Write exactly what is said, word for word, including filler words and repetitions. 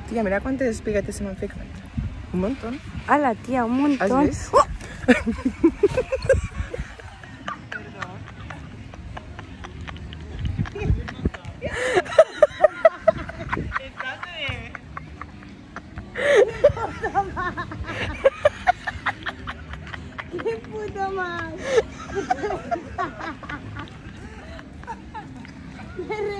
Tía, mira quantes espiguetes se m'han ficat. Un montón. Ala, tía, un montón. ¿Has visto? ¡Oh! ¡Qué puta madre!